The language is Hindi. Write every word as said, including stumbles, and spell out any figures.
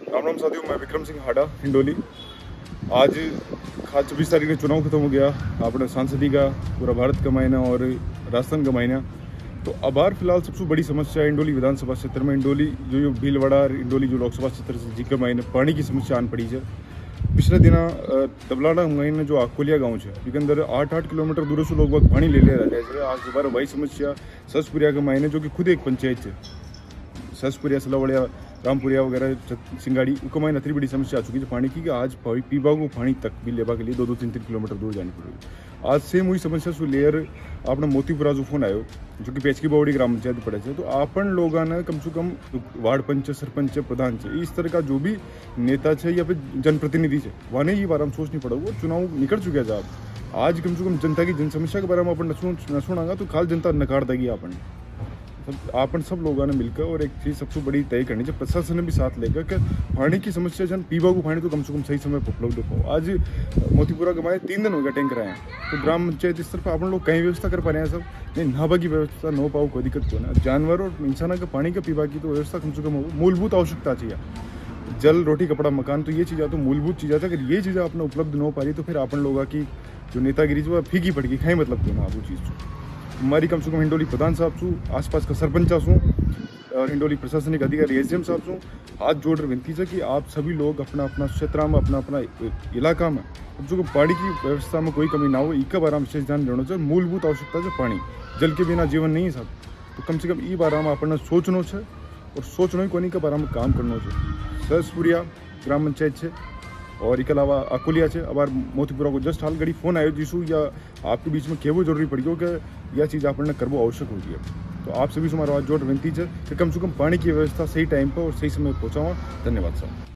राम राम साथियों, मैं विक्रम सिंह हाडा हिंडोली। आज खास छब्बीस तारीख का चुनाव खत्म हो गया अपने सांसदी का, पूरा भारत का महीना और राजस्थान का महीना। तो अबार फिलहाल सबसे बड़ी समस्या है इंडोली विधानसभा क्षेत्र में, इंडोली जो जो भीलवाड़ा इंडोली जो लोकसभा क्षेत्र से जी के महीने पानी की समस्या आन पड़ी है। पिछले दिन दबलाड़ा महीने जो आकोलिया गाँव है इसके अंदर आठ आठ किलोमीटर दूर से लोग वक्त पानी ले ले रहे हैं। आज दोबारा वही समस्या ससपुरिया के महीने जो कि खुद एक पंचायत है, ससपुरिया सलावड़िया रामपुरिया वगैरह सिंगाड़ी उनको मैंने इतनी बड़ी समस्या आ चुकी है पानी की कि आज पीबा को पानी तक भी लेबा के लिए दो दो तीन तीन किलोमीटर दूर जानी पड़ेगी। आज सेम हुई समस्या सु लेयर आपने मोतीपुरा जो फोन आयो जो कि पेचकी बावड़ी ग्राम पंचायत पड़े से, तो अपन लोगों ने कम से कम वार्ड पंच सरपंच प्रधान से इस तरह का जो भी नेता है या फिर जनप्रतिनिधि है वहाँ ये बारे में सोचनी पड़ेगा। चुनाव निकल चुके हैं आज कम से कम जनता की जन समस्या के बारे में अपन न सुनागा तो खाल जनता नकार देगी। अपन सब आपन सब लोगों ने मिलकर और एक चीज़ सबसे बड़ी तय करनी चाहिए, प्रशासन ने भी साथ लेकर कि पानी की समस्या जन पीबा को पानी तो कम से कम सही समय पर उपलब्ध हो। आज मोतीपुरा गमाए तीन दिन हो गया टैंकर आए, तो ग्राम पंचायत इस तरफ अपन लोग कहीं व्यवस्था कर पा रहे हैं सब नहीं, नहाबा की व्यवस्था न पाओ कोई दिक्कत को ना। जानवर और इंसान का पानी का पीबा की तो व्यवस्था कम से कम हो, मूलभूत आवश्यकता चाहिए, जल रोटी कपड़ा मकान, तो ये चीज़ें तो मूलभूत चीज़ें था। अगर ये चीज़ें आपने उपलब्ध न हो पा रही तो फिर अपन लोगों की जो नेतागिरी जो फीकी पड़ गई, खाई मतलब क्यों ना आप वो चीज़ हमारी कम से कम हिंडोली प्रधान साहब छूँ, आसपास का सरपंच छूँ और हिंडोली प्रशासनिक अधिकारी एस डी एम साहब छूँ, हाथ जोड़ विनती है कि आप सभी लोग अपना अपना क्षेत्र में अपना अपना इलाका में कम से कम पानी की व्यवस्था में कोई कमी ना हो, इसका बारे में विशेष ध्यान देना चाहिए। मूलभूत आवश्यकता है पानी, जल के बिना जीवन नहीं है साहब, तो कम से कम ई बारे में अपन सोचना है और सोचना ही कोनी के बारे में काम करना चाहिए। ससपुरिया ग्राम पंचायत है और इसके अलावा अकोलिया है। अब मोतीपुरा को जस्ट हाल घड़ी फोन आयो जिसू या आपके बीच में केवो जरूरी पड़ी हो कि यह चीज़ आपने करना आवश्यक होगी है। तो आप सभी से हमारा जोड़ विनती है कि कम से कम पानी की व्यवस्था सही टाइम पर और सही समय पर पहुँचाओ। धन्यवाद साहब।